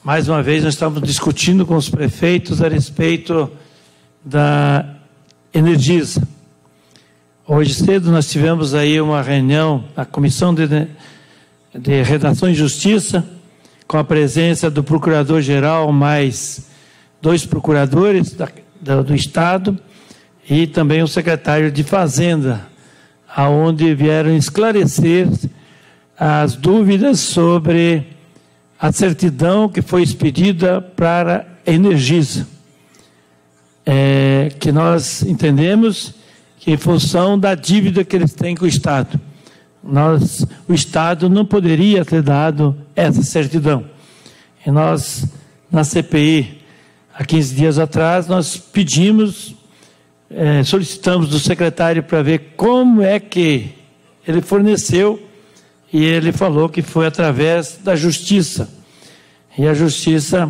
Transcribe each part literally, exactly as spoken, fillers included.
mais uma vez nós estamos discutindo com os prefeitos a respeito da Energisa. Hoje cedo nós tivemos aí uma reunião na Comissão de, de Redação e Justiça, com a presença do Procurador-Geral, mais dois procuradores da, da, do Estado e também o secretário de Fazenda, aonde vieram esclarecer as dúvidas sobre a certidão que foi expedida para a Energisa, é, que nós entendemos que em função da dívida que eles têm com o Estado, nós, o Estado não poderia ter dado essa certidão. E nós, na C P I, há quinze dias atrás, nós pedimos, é, solicitamos do secretário para ver como é que ele forneceu, e ele falou que foi através da Justiça. E a Justiça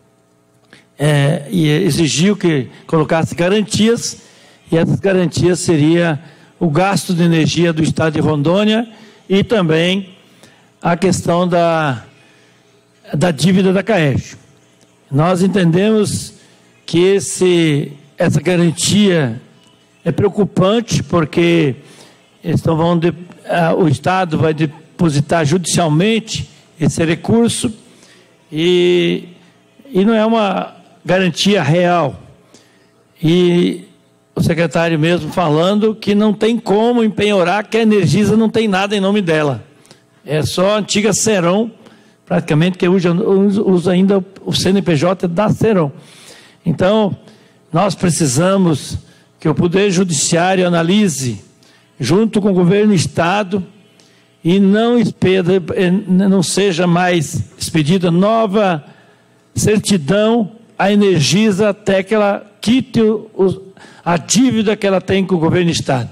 é, exigiu que colocasse garantias, e essas garantias seriam o gasto de energia do Estado de Rondônia e também a questão da, da dívida da CAERJ. Nós entendemos que esse, essa garantia é preocupante, porque então vão de, a, o Estado vai depositar judicialmente esse recurso e, e não é uma garantia real. E o secretário mesmo falando que não tem como empenhorar, que a Energisa não tem nada em nome dela. É só a antiga Ceron, praticamente, que usa, usa ainda o C N P J da Ceron. Então, nós precisamos que o Poder Judiciário analise, junto com o governo do Estado, e não, expeda, não seja mais expedida nova certidão à Energisa até que ela quite o, a dívida que ela tem com o governo do Estado.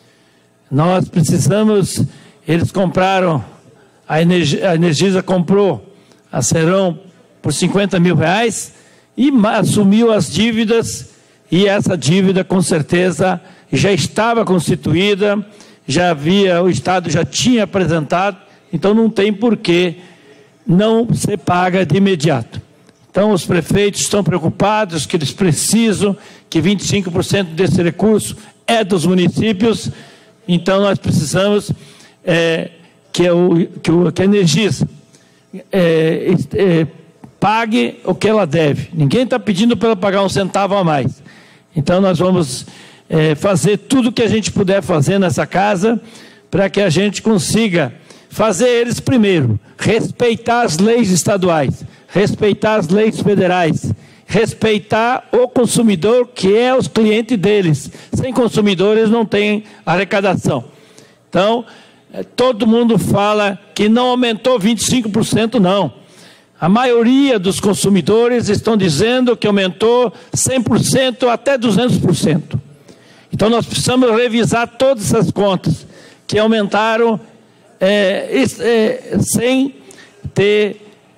Nós precisamos, eles compraram, a Energisa, a Energisa comprou a Ceron por cinquenta mil reais e assumiu as dívidas, e essa dívida com certeza já estava constituída, já havia, o Estado já tinha apresentado, então não tem porquê não ser paga de imediato. Então os prefeitos estão preocupados que eles precisam, que vinte e cinco por cento desse recurso é dos municípios, então nós precisamos é, que, o, que, o, que a Energisa é, é, pague o que ela deve. Ninguém está pedindo para ela pagar um centavo a mais. Então nós vamos é, fazer tudo o que a gente puder fazer nessa casa para que a gente consiga fazer eles primeiro, respeitar as leis estaduais, respeitar as leis federais, respeitar o consumidor, que é os clientes deles. Sem consumidor eles não têm arrecadação. Então, todo mundo fala que não aumentou vinte e cinco por cento, não. A maioria dos consumidores estão dizendo que aumentou cem por cento até duzentos por cento. Então nós precisamos revisar todas essas contas que aumentaram é, é, sem ter,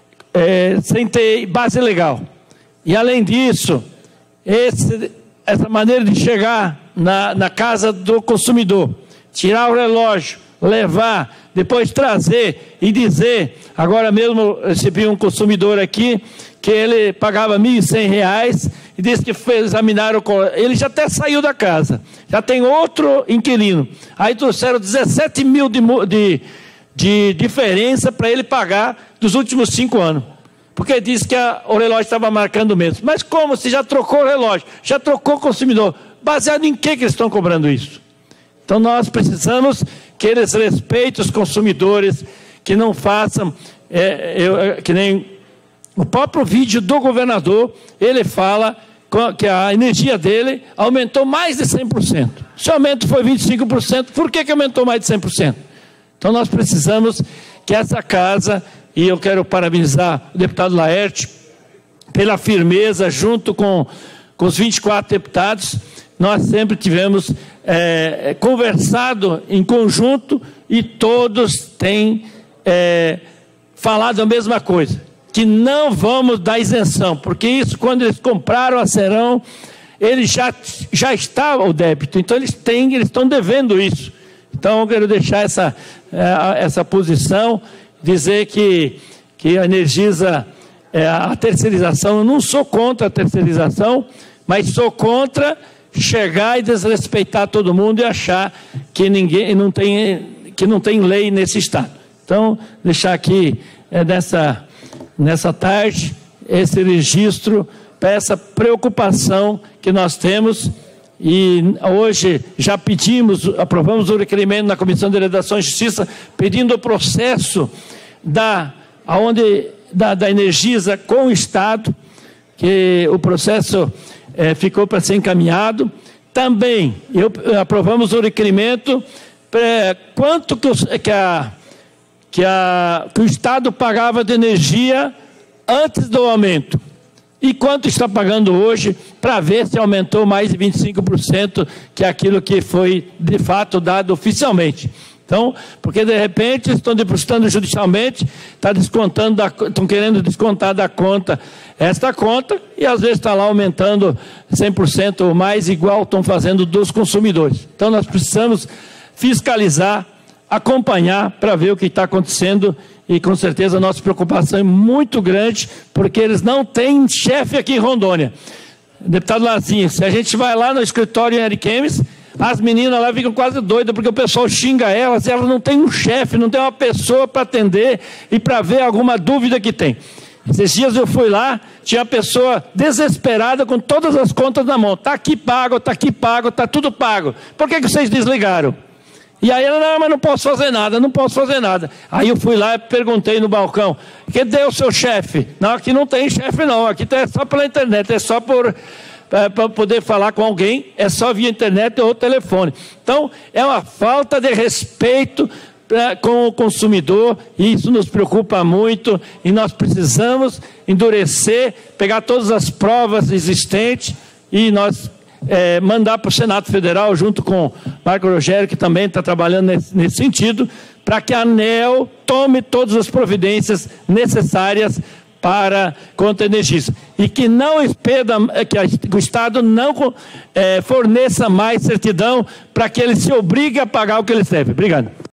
é, sem ter base legal. E além disso, esse, essa maneira de chegar na, na casa do consumidor, tirar o relógio, levar, depois trazer e dizer, agora mesmo eu recebi um consumidor aqui, que ele pagava mil e cem reais e disse que fez, examinaram, ele já até saiu da casa, já tem outro inquilino, aí trouxeram dezessete mil de, de, de diferença para ele pagar dos últimos cinco anos, porque disse que a, o relógio estava marcando mesmo. Mas como? Se já trocou o relógio, já trocou o consumidor, baseado em que que eles estão cobrando isso? Então nós precisamos que eles respeitem os consumidores, que não façam, é, eu, que nem o próprio vídeo do governador, ele fala que a energia dele aumentou mais de cem por cento. Se o aumento foi vinte e cinco por cento, por que que aumentou mais de cem por cento? Então nós precisamos que essa casa, e eu quero parabenizar o deputado Laerte pela firmeza, junto com, com os vinte e quatro deputados, nós sempre tivemos é, conversado em conjunto e todos têm é, falado a mesma coisa, que não vamos dar isenção, porque isso, quando eles compraram a Ceron, eles já, já estava o débito, então eles têm, eles estão devendo isso. Então eu quero deixar essa, essa posição, dizer que, que a Energisa é, a terceirização. Eu não sou contra a terceirização, mas sou contra chegar e desrespeitar todo mundo e achar que ninguém não tem, que não tem lei nesse estado. Então, deixar aqui é, nessa, nessa tarde esse registro para essa preocupação que nós temos. E hoje já pedimos, aprovamos o requerimento na Comissão de Legislação e Justiça, pedindo o processo da, aonde, da, da Energisa com o Estado, que o processo é, ficou para ser encaminhado. Também eu, aprovamos o requerimento para quanto que, os, que, a, que, a, que o Estado pagava de energia antes do aumento. E quanto está pagando hoje, para ver se aumentou mais de vinte e cinco por cento, que é aquilo que foi, de fato, dado oficialmente. Então, porque de repente estão depositando judicialmente, tá descontando da, estão querendo descontar da conta esta conta, e às vezes está lá aumentando cem por cento ou mais, igual estão fazendo dos consumidores. Então, nós precisamos fiscalizar, acompanhar para ver o que está acontecendo. E com certeza a nossa preocupação é muito grande, porque eles não têm chefe aqui em Rondônia. Deputado Lazinho, se a gente vai lá no escritório em Ariquemes, as meninas lá ficam quase doidas, porque o pessoal xinga elas, e elas não têm um chefe, não tem uma pessoa para atender e para ver alguma dúvida que tem. Esses dias eu fui lá, tinha a pessoa desesperada com todas as contas na mão. Está aqui pago, está aqui pago, está tudo pago. Por que que vocês desligaram? E aí ela, não, mas não posso fazer nada, não posso fazer nada. Aí eu fui lá e perguntei no balcão, cadê o seu chefe? Não, aqui não tem chefe não, aqui é só pela internet, é só por, é, para poder falar com alguém, é só via internet ou telefone. Então, é uma falta de respeito pra, com o consumidor, e isso nos preocupa muito, e nós precisamos endurecer, pegar todas as provas existentes, e nós É, mandar para o Senado Federal, junto com o Marco Rogério, que também está trabalhando nesse, nesse sentido, para que a ANEEL tome todas as providências necessárias para contra a Energisa. E que não expeda, que, a, que o Estado não é, forneça mais certidão para que ele se obrigue a pagar o que ele deve. Obrigado.